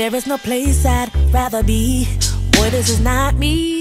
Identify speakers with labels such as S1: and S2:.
S1: There is no place I'd rather be. Boy, this is not me.